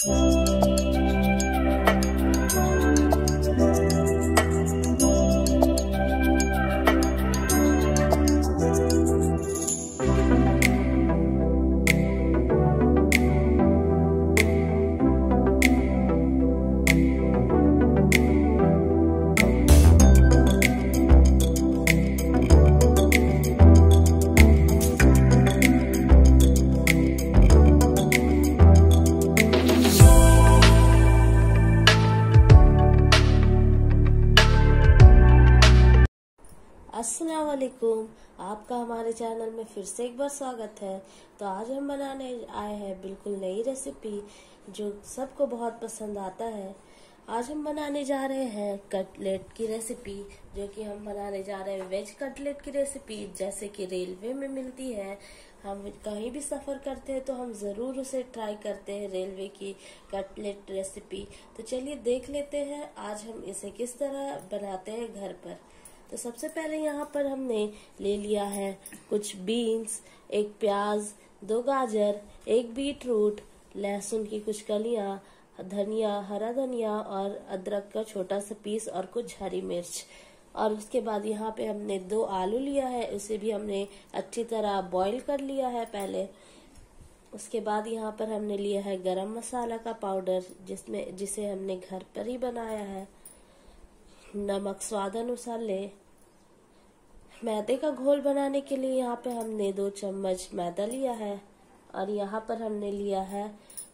अस्सलाम वालेकुम, आपका हमारे चैनल में फिर से एक बार स्वागत है। तो आज हम बनाने आए हैं बिल्कुल नई रेसिपी जो सबको बहुत पसंद आता है। आज हम बनाने जा रहे हैं कटलेट की रेसिपी, जो कि हम बनाने जा रहे हैं वेज कटलेट की रेसिपी, जैसे कि रेलवे में मिलती है। हम कहीं भी सफ़र करते हैं तो हम ज़रूर उसे ट्राई करते हैं, रेलवे की कटलेट रेसिपी। तो चलिए देख लेते हैं आज हम इसे किस तरह बनाते हैं घर पर। तो सबसे पहले यहाँ पर हमने ले लिया है कुछ बीन्स, एक प्याज, 2 गाजर, एक बीटरूट, लहसुन की कुछ कलियां, धनिया, हरा धनिया और अदरक का छोटा सा पीस और कुछ हरी मिर्च। और उसके बाद यहाँ पे हमने 2 आलू लिया है, उसे भी हमने अच्छी तरह बॉईल कर लिया है पहले। उसके बाद यहाँ पर हमने लिया है गरम मसाला का पाउडर, जिसे हमने घर पर ही बनाया है। नमक स्वाद अनुसार ले। मैदे का घोल बनाने के लिए यहाँ पे हमने 2 चम्मच मैदा लिया है। और यहाँ पर हमने लिया है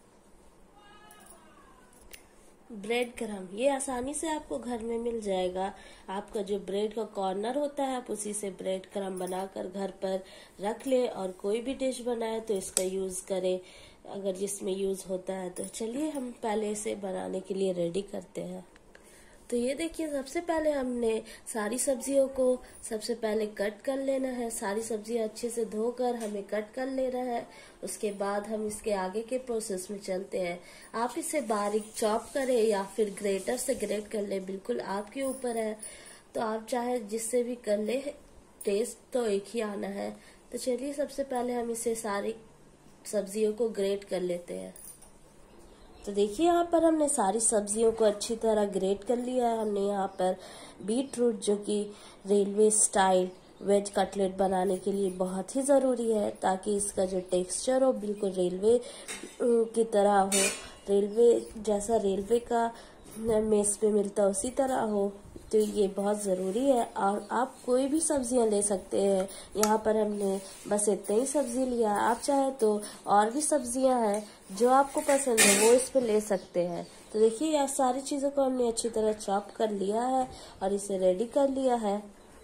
ब्रेड क्रम। ये आसानी से आपको घर में मिल जाएगा। आपका जो ब्रेड का कॉर्नर होता है, आप उसी से ब्रेड क्रम बनाकर घर पर रख ले और कोई भी डिश बनाए तो इसका यूज करे, अगर जिसमें यूज होता है। तो चलिए हम पहले इसे बनाने के लिए रेडी करते हैं। तो ये देखिए, सबसे पहले हमने सारी सब्जियों को सबसे पहले कट कर लेना है। सारी सब्जियां अच्छे से धोकर हमें कट कर लेना है। उसके बाद हम इसके आगे के प्रोसेस में चलते हैं। आप इसे बारीक चॉप करें या फिर ग्रेटर से ग्रेट कर ले, बिल्कुल आपके ऊपर है। तो आप चाहे जिससे भी कर ले, टेस्ट तो एक ही आना है। तो चलिए सबसे पहले हम इसे सारी सब्जियों को ग्रेट कर लेते हैं। तो देखिए, यहाँ पर हमने सारी सब्जियों को अच्छी तरह ग्रेट कर लिया है। हमने यहाँ पर बीटरूट, जो कि रेलवे स्टाइल वेज कटलेट बनाने के लिए बहुत ही ज़रूरी है, ताकि इसका जो टेक्सचर हो बिल्कुल रेलवे की तरह हो, रेलवे जैसा रेलवे का मेस पे मिलता है उसी तरह हो। तो ये बहुत ज़रूरी है। और आप कोई भी सब्जियां ले सकते हैं। यहाँ पर हमने बस इतने ही सब्जी लिया है। आप चाहे तो और भी सब्जियां हैं जो आपको पसंद है वो इस पे ले सकते हैं। तो देखिए, यह सारी चीज़ों को हमने अच्छी तरह चॉप कर लिया है और इसे रेडी कर लिया है।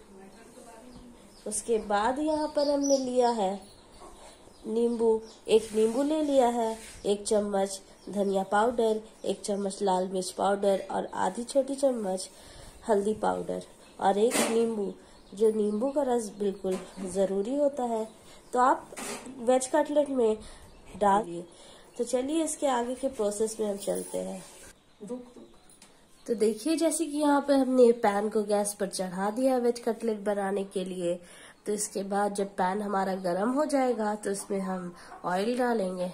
उसके बाद यहाँ पर हमने लिया है नींबू। एक नींबू ले लिया है, 1 चम्मच धनिया पाउडर, 1 चम्मच लाल मिर्च पाउडर और आधी छोटी चम्मच हल्दी पाउडर और 1 नींबू, जो नींबू का रस बिल्कुल ज़रूरी होता है। तो आप वेज कटलेट में डालिए। तो चलिए इसके आगे के प्रोसेस में हम चलते हैं। तो देखिए, जैसे कि यहाँ पे हमने पैन को गैस पर चढ़ा दिया वेज कटलेट बनाने के लिए। तो इसके बाद जब पैन हमारा गर्म हो जाएगा तो इसमें हम ऑयल डालेंगे।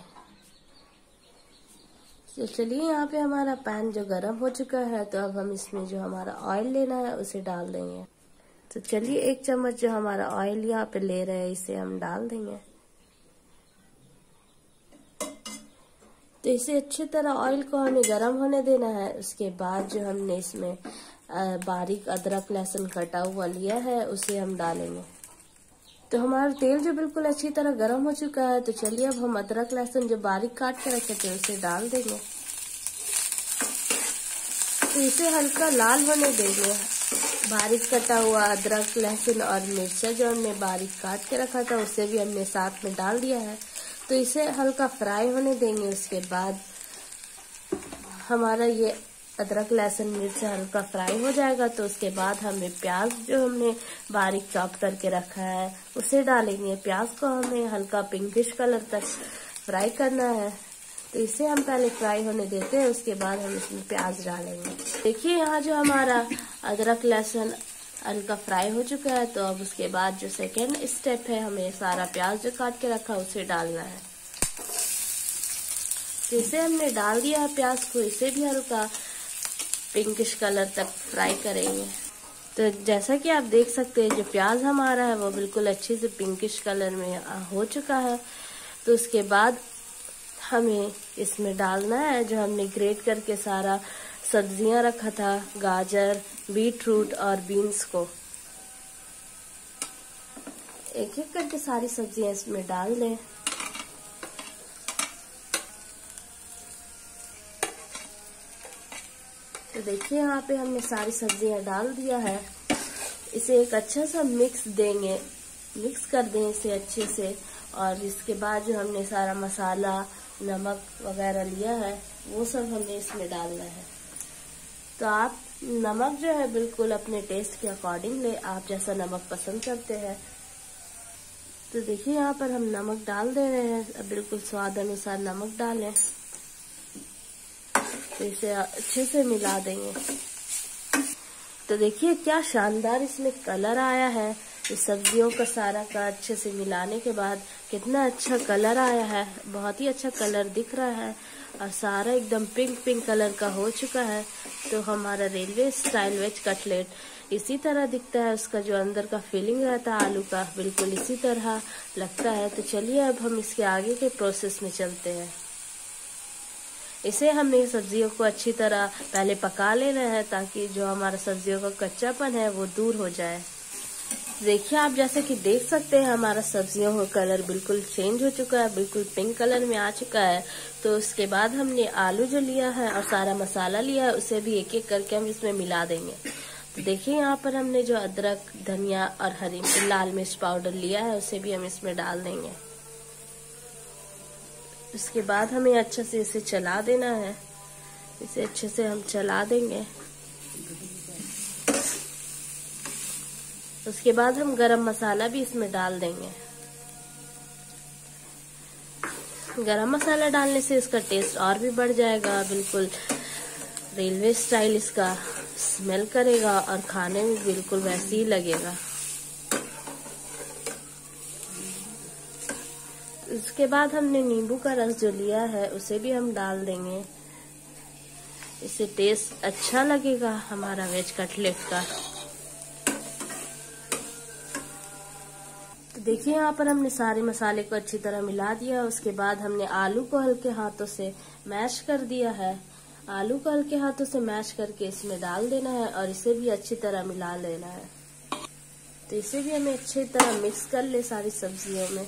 तो चलिए, यहाँ पे हमारा पैन जो गर्म हो चुका है, तो अब हम इसमें जो हमारा ऑयल लेना है उसे डाल देंगे। तो चलिए 1 चम्मच जो हमारा ऑयल यहाँ पे ले रहे हैं इसे हम डाल देंगे। तो इसे अच्छी तरह ऑयल को हमें गर्म होने देना है। उसके बाद जो हमने इसमें बारीक अदरक लहसुन कटा हुआ लिया है उसे हम डालेंगे। तो हमारा तेल जो बिल्कुल अच्छी तरह गर्म हो चुका है। तो चलिए अब हम अदरक लहसुन जो बारीक काट के रखे थे उसे डाल देंगे। तो इसे हल्का लाल होने देंगे। बारीक कटा हुआ अदरक लहसुन और मिर्चा जो हमने बारीक काट के रखा था उसे भी हमने साथ में डाल दिया है। तो इसे हल्का फ्राई होने देंगे। उसके बाद हमारा ये अदरक लहसुन मिर्च हल्का फ्राई हो जाएगा। तो उसके बाद हमें प्याज जो हमने बारीक चॉप करके रखा है उसे डालेंगे। प्याज को हमें हल्का पिंकिश कलर तक फ्राई करना है। तो इसे हम पहले फ्राई होने देते हैं, उसके बाद हम इसमें प्याज डालेंगे। देखिए, यहाँ जो हमारा अदरक लहसुन हल्का फ्राई हो चुका है। तो अब उसके बाद जो सेकेंड स्टेप है, हमें सारा प्याज जो काट के रखा उसे डालना है। तो इसे हमने डाल दिया है प्याज को, इसे भी हल्का पिंकिश कलर तक फ्राई करेंगे। तो जैसा कि आप देख सकते हैं जो प्याज हमारा है वो बिल्कुल अच्छे से पिंकिश कलर में हो चुका है। तो उसके बाद हमें इसमें डालना है जो हमने ग्रेट करके सारा सब्जियां रखा था, गाजर, बीट रूट और बीन्स को। एक एक करके सारी सब्जियां इसमें डाल दें। तो देखिए यहाँ पे हमने सारी सब्जियां डाल दिया है। इसे एक अच्छा सा मिक्स देंगे, मिक्स कर दें इसे अच्छे से। और इसके बाद जो हमने सारा मसाला, नमक वगैरह लिया है वो सब हमें इसमें डालना है। तो आप नमक जो है बिल्कुल अपने टेस्ट के अकॉर्डिंग ले, आप जैसा नमक पसंद करते हैं। तो देखिए यहाँ पर हम नमक डाल दे रहे हैं, बिल्कुल स्वाद अनुसार नमक डालें। तो इसे अच्छे से मिला देंगे। तो देखिए क्या शानदार इसमें कलर आया है। इस सब्जियों का सारा का अच्छे से मिलाने के बाद कितना अच्छा कलर आया है, बहुत ही अच्छा कलर दिख रहा है और सारा एकदम पिंक पिंक कलर का हो चुका है। तो हमारा रेलवे स्टाइल वेज कटलेट इसी तरह दिखता है, उसका जो अंदर का फीलिंग रहता है आलू का बिल्कुल इसी तरह लगता है। तो चलिए अब हम इसके आगे के प्रोसेस में चलते हैं। इसे हमें सब्जियों को अच्छी तरह पहले पका लेना है ताकि जो हमारा सब्जियों का कच्चापन है वो दूर हो जाए। देखिए आप जैसे कि देख सकते हैं हमारा सब्जियों का कलर बिल्कुल चेंज हो चुका है, बिल्कुल पिंक कलर में आ चुका है। तो उसके बाद हमने आलू जो लिया है और सारा मसाला लिया है उसे भी एक एक करके हम इसमें मिला देंगे। तो देखिए यहाँ पर हमने जो अदरक, धनिया और हरी लाल मिर्च पाउडर लिया है उसे भी हम इसमें डाल देंगे। उसके बाद हमें अच्छे से इसे चला देना है, इसे अच्छे से हम चला देंगे। उसके बाद हम गरम मसाला भी इसमें डाल देंगे। गरम मसाला डालने से इसका टेस्ट और भी बढ़ जाएगा, बिल्कुल रेलवे स्टाइल इसका स्मेल करेगा और खाने में बिल्कुल वैसे ही लगेगा। उसके बाद हमने नींबू का रस जो लिया है उसे भी हम डाल देंगे, इससे टेस्ट अच्छा लगेगा हमारा वेज कटलेट का। तो देखिए यहाँ पर हमने सारे मसाले को अच्छी तरह मिला दिया। उसके बाद हमने आलू को हल्के हाथों से मैश कर दिया है। आलू को हल्के हाथों से मैश करके इसमें डाल देना है और इसे भी अच्छी तरह मिला लेना है। तो इसे भी हमें अच्छी तरह मिक्स कर ले सारी सब्जियों में।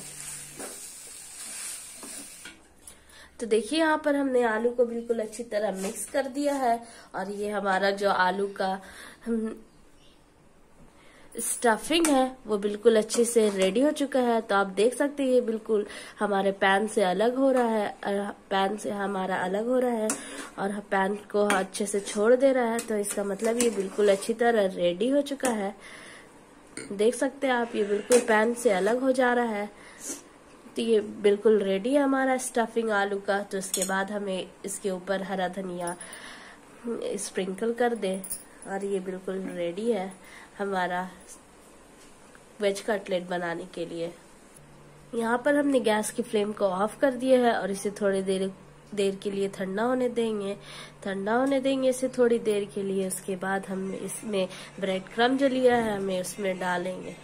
तो देखिए यहाँ पर हमने आलू को बिल्कुल अच्छी तरह मिक्स कर दिया है और ये हमारा जो आलू का स्टफिंग है वो बिल्कुल अच्छे से रेडी हो चुका है। तो आप देख सकते हैं ये बिल्कुल हमारे पैन से अलग हो रहा है, पैन से हमारा अलग हो रहा है और पैन को अच्छे से छोड़ दे रहा है। तो इसका मतलब ये बिल्कुल अच्छी तरह रेडी हो चुका है। देख सकते हैं आप, ये बिल्कुल पैन से अलग हो जा रहा है। तो ये बिल्कुल रेडी है हमारा स्टफिंग आलू का। तो इसके बाद हमें इसके ऊपर हरा धनिया स्प्रिंकल कर दे और ये बिल्कुल रेडी है हमारा वेज कटलेट बनाने के लिए। यहाँ पर हमने गैस की फ्लेम को ऑफ कर दिया है और इसे थोड़ी देर के लिए ठंडा होने देंगे इसे थोड़ी देर के लिए। उसके बाद हम इसमें ब्रेड क्रम्ब जो लिया है हमें उसमें डालेंगे।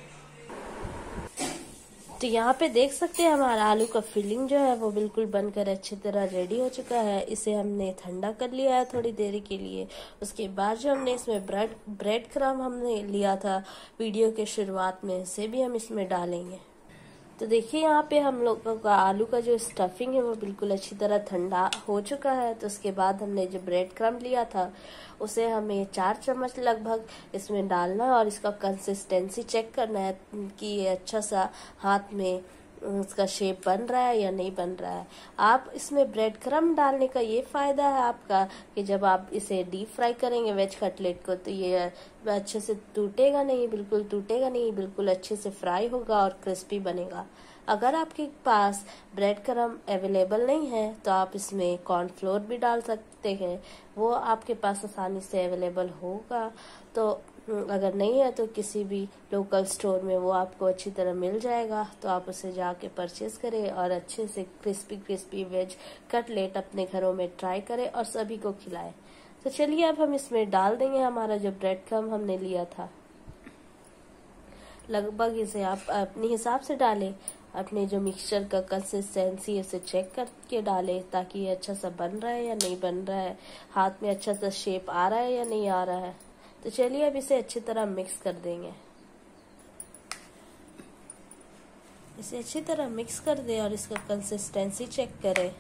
तो यहाँ पे देख सकते हैं हमारा आलू का फिलिंग जो है वो बिल्कुल बनकर अच्छी तरह रेडी हो चुका है। इसे हमने ठंडा कर लिया है थोड़ी देर के लिए। उसके बाद जो हमने इसमें ब्रेड क्रम्ब हमने लिया था वीडियो के शुरुआत में, इसे भी हम इसमें डालेंगे। तो देखिए यहाँ पे हम लोगों का आलू का जो स्टफिंग है वो बिल्कुल अच्छी तरह ठंडा हो चुका है। तो उसके बाद हमने जो ब्रेड क्रम्ब लिया था उसे हमें 4 चम्मच लगभग इसमें डालना है और इसका कंसिस्टेंसी चेक करना है कि ये अच्छा सा हाथ में उसका शेप बन रहा है या नहीं बन रहा है। आप इसमें ब्रेड क्रम्ब डालने का ये फायदा है आपका कि जब आप इसे डीप फ्राई करेंगे वेज कटलेट को तो ये अच्छे से टूटेगा नहीं, बिल्कुल टूटेगा नहीं, बिल्कुल अच्छे से फ्राई होगा और क्रिस्पी बनेगा। अगर आपके पास ब्रेड क्रम्ब अवेलेबल नहीं है तो आप इसमें कॉर्नफ्लोर भी डाल सकते हैं, वो आपके पास आसानी से अवेलेबल होगा। तो अगर नहीं है तो किसी भी लोकल स्टोर में वो आपको अच्छी तरह मिल जाएगा, तो आप उसे जाके परचेज करें और अच्छे से क्रिस्पी क्रिस्पी वेज कटलेट अपने घरों में ट्राई करें और सभी को खिलाएं। तो चलिए अब हम इसमें डाल देंगे हमारा जो ब्रेड क्रम्ब हमने लिया था। लगभग इसे आप अपने हिसाब से डालें, अपने जो मिक्सचर का कंसिस्टेंसी है उसे चेक करके डालें ताकि ये अच्छा सा बन रहा है या नहीं बन रहा है, हाथ में अच्छा सा शेप आ रहा है या नहीं आ रहा है। तो चलिए अब इसे अच्छी तरह मिक्स कर देंगे। इसे अच्छी तरह मिक्स कर दें और इसका कंसिस्टेंसी चेक करें।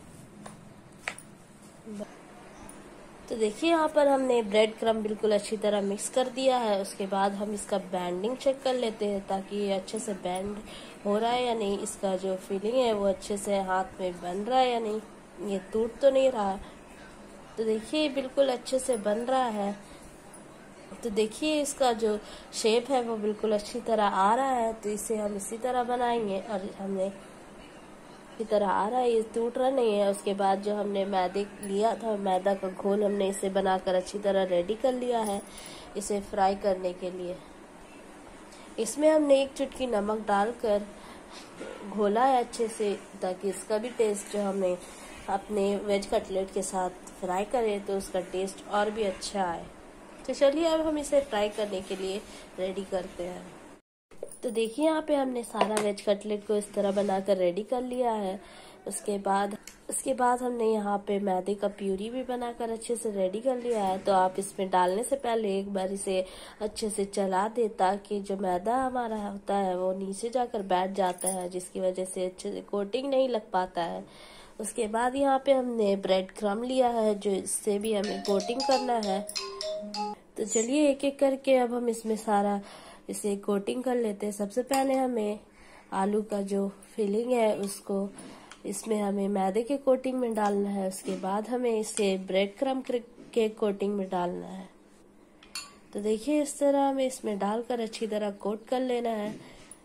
तो देखिए यहाँ पर हमने ब्रेड क्रम्ब बिल्कुल अच्छी तरह मिक्स कर दिया है। उसके बाद हम इसका बैंडिंग चेक कर लेते हैं ताकि ये अच्छे से बैंड हो रहा है या नहीं, इसका जो फीलिंग है वो अच्छे से हाथ में बन रहा है या नहीं, ये टूट तो नहीं रहा। तो देखिए बिल्कुल अच्छे से बन रहा है। तो देखिए इसका जो शेप है वो बिल्कुल अच्छी तरह आ रहा है। तो इसे हम इसी तरह बनाएंगे और हमने की तरह आ रहा है, ये टूट रहा नहीं है। उसके बाद जो हमने मैदे लिया था, मैदा का घोल हमने इसे बनाकर अच्छी तरह रेडी कर लिया है इसे फ्राई करने के लिए। इसमें हमने 1 चुटकी नमक डालकर घोला है अच्छे से ताकि इसका भी टेस्ट जो हमने अपने वेज कटलेट के साथ फ्राई करें तो उसका टेस्ट और भी अच्छा आए। तो चलिए अब हम इसे फ्राई करने के लिए रेडी करते हैं। तो देखिए यहाँ पे हमने सारा वेज कटलेट को इस तरह बनाकर रेडी कर लिया है। उसके बाद हमने यहाँ पे मैदे का प्यूरी भी बनाकर अच्छे से रेडी कर लिया है। तो आप इसमें डालने से पहले एक बार इसे अच्छे से चला दे ताकि जो मैदा हमारा होता है वो नीचे जाकर बैठ जाता है, जिसकी वजह से अच्छे से कोटिंग नहीं लग पाता है। उसके बाद यहाँ पे हमने ब्रेड क्रम्ब लिया है जो इससे भी हमें कोटिंग करना है। तो चलिए एक एक करके अब हम इसमें सारा इसे कोटिंग कर लेते हैं। सबसे पहले हमें आलू का जो फिलिंग है उसको इसमें हमें मैदे के कोटिंग में डालना है। उसके बाद हमें इसे ब्रेड क्रम्ब के कोटिंग में डालना है। तो देखिए इस तरह हमें इसमें डालकर अच्छी तरह कोट कर लेना है।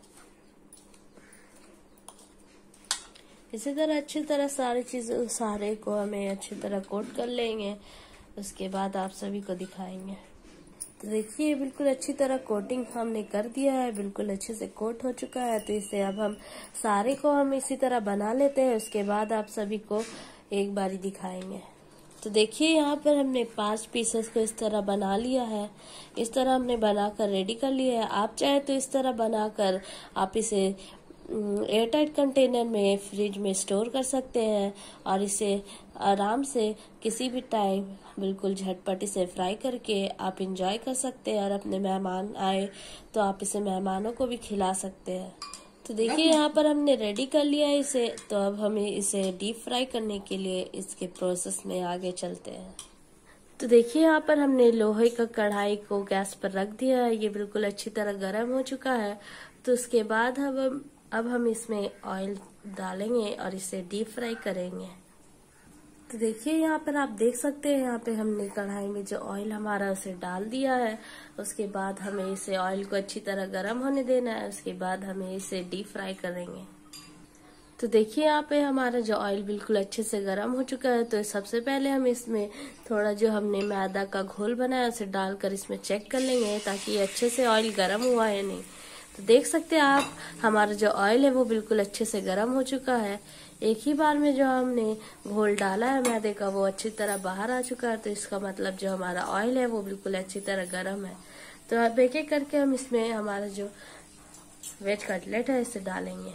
इसी तरह अच्छी तरह सारे को हमें अच्छी तरह कोट कर लेंगे। उसके बाद आप सभी को दिखाएंगे। तो देखिए बिल्कुल अच्छी तरह कोटिंग हमने कर दिया है, बिल्कुल अच्छे से कोट हो चुका है। तो इसे अब हम सारे को हम इसी तरह बना लेते हैं। उसके बाद आप सभी को एक बारी दिखाएंगे। तो देखिए यहाँ पर हमने 5 पीसेस को इस तरह बना लिया है। इस तरह हमने बनाकर रेडी कर लिया है। आप चाहे तो इस तरह बनाकर आप इसे एयरटाइट कंटेनर में फ्रिज में स्टोर कर सकते हैं और इसे आराम से किसी भी टाइम बिल्कुल झटपट इसे फ्राई करके आप इंजॉय कर सकते हैं और अपने मेहमान आए तो आप इसे मेहमानों को भी खिला सकते हैं। तो देखिए यहाँ पर हमने रेडी कर लिया है इसे। तो अब हमें इसे डीप फ्राई करने के लिए इसके प्रोसेस में आगे चलते हैं। तो देखिए यहाँ पर हमने लोहे का कढ़ाई को गैस पर रख दिया है। ये बिल्कुल अच्छी तरह गर्म हो चुका है। तो उसके बाद अब हम इसमें ऑयल डालेंगे और इसे डीप फ्राई करेंगे। तो देखिए यहाँ पर आप देख सकते हैं, यहाँ पे हमने कढ़ाई में जो ऑयल हमारा उसे डाल दिया है। उसके बाद हमें इसे ऑयल को अच्छी तरह गर्म होने देना है। उसके बाद हमें इसे डीप फ्राई करेंगे। तो देखिए यहाँ पे हमारा जो ऑयल बिल्कुल अच्छे से गर्म हो चुका है। तो सबसे पहले हम इसमें थोड़ा जो हमने मैदा का घोल बनाया उसे डालकर इसमें चेक कर लेंगे ताकि ये अच्छे से ऑयल गर्म हुआ है नहीं। तो देख सकते हैं आप हमारा जो ऑयल है वो बिल्कुल अच्छे से गर्म हो चुका है। एक ही बार में जो हमने घोल डाला है मैदे का वो अच्छी तरह बाहर आ चुका है। तो इसका मतलब जो हमारा ऑयल है वो बिल्कुल अच्छी तरह गर्म है। तो अब एक एक करके हम इसमें हमारा जो वेज कटलेट है इसे डालेंगे।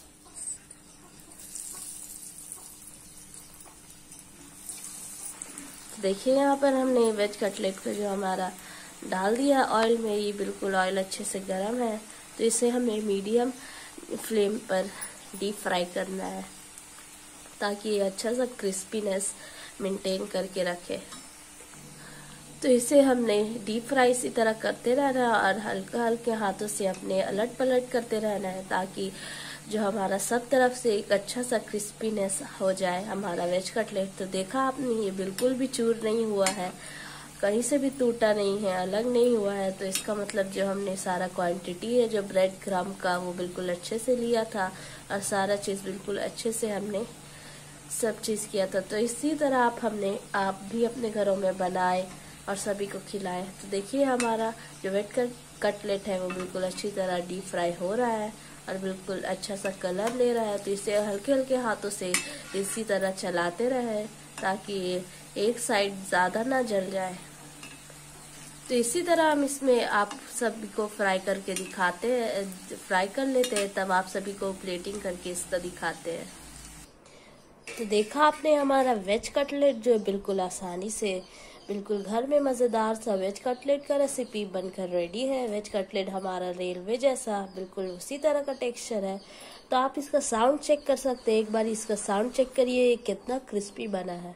देखिए यहाँ पर हमने वेज कटलेट को जो हमारा डाल दिया ऑयल में, ये बिल्कुल ऑयल अच्छे से गर्म है। तो इसे हमें मीडियम फ्लेम पर डीप फ्राई करना है ताकि ये अच्छा सा क्रिस्पीनेस मेंटेन करके रखे। तो इसे हमने डीप फ्राई इसी तरह करते रहना है और हल्का हल्के हाथों से अपने अलट पलट करते रहना है ताकि जो हमारा सब तरफ से एक अच्छा सा क्रिस्पीनेस हो जाए हमारा वेज कटलेट। तो देखा आपने ये बिल्कुल भी चूर नहीं हुआ है, कहीं से भी टूटा नहीं है, अलग नहीं हुआ है। तो इसका मतलब जो हमने सारा क्वांटिटी है जो ब्रेड क्रम्ब का वो बिल्कुल अच्छे से लिया था और सारा चीज़ बिल्कुल अच्छे से हमने सब चीज़ किया था। तो इसी तरह आप भी अपने घरों में बनाए और सभी को खिलाएं। तो देखिए हमारा जो वेज कटलेट है वो बिल्कुल अच्छी तरह डीप फ्राई हो रहा है और बिल्कुल अच्छा सा कलर ले रहा है। तो इसे हल्के हल्के हाथों से इसी तरह चलाते रहें ताकि एक साइड ज़्यादा ना जल जाए। तो इसी तरह हम इसमें आप सभी को फ्राई करके दिखाते हैं, फ्राई कर लेते हैं, तब आप सभी को प्लेटिंग करके इस तरह दिखाते हैं। तो देखा आपने हमारा वेज कटलेट जो बिल्कुल आसानी से बिल्कुल घर में मज़ेदार सा वेज कटलेट का रेसिपी बनकर रेडी है। वेज कटलेट हमारा रेलवे जैसा बिल्कुल उसी तरह का टेक्सचर है। तो आप इसका साउंड चेक कर सकते हैं, एक बार इसका साउंड चेक करिए कितना क्रिस्पी बना है।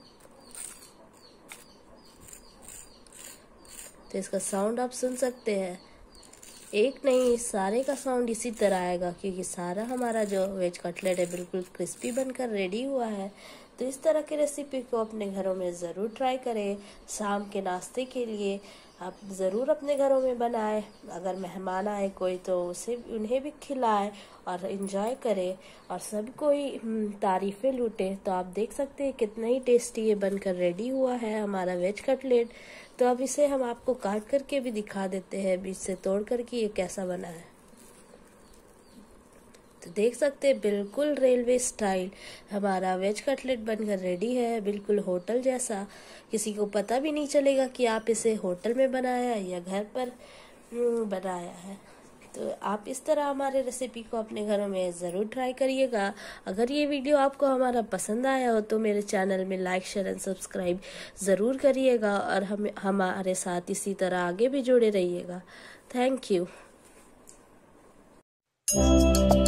तो इसका साउंड आप सुन सकते हैं, एक नहीं सारे का साउंड इसी तरह आएगा क्योंकि सारा हमारा जो वेज कटलेट है बिल्कुल क्रिस्पी बनकर रेडी हुआ है। तो इस तरह की रेसिपी को अपने घरों में ज़रूर ट्राई करें। शाम के नाश्ते के लिए आप ज़रूर अपने घरों में बनाएं। अगर मेहमान आए कोई तो उन्हें भी खिलाएं और इन्जॉय करें और सब कोई तारीफ़ें लूटें। तो आप देख सकते हैं कितना ही टेस्टी ये बनकर रेडी हुआ है हमारा वेज कटलेट। तो अब इसे हम आपको काट करके भी दिखा देते हैं, बीच से तोड़ करके ये कैसा बना है। तो देख सकते हैं बिल्कुल रेलवे स्टाइल हमारा वेज कटलेट बनकर रेडी है, बिल्कुल होटल जैसा। किसी को पता भी नहीं चलेगा कि आप इसे होटल में बनाया है या घर पर बनाया है। तो आप इस तरह हमारे रेसिपी को अपने घरों में ज़रूर ट्राई करिएगा। अगर ये वीडियो आपको हमारा पसंद आया हो तो मेरे चैनल में लाइक शेयर एंड सब्सक्राइब ज़रूर करिएगा और हमारे साथ इसी तरह आगे भी जुड़े रहिएगा। Thank you.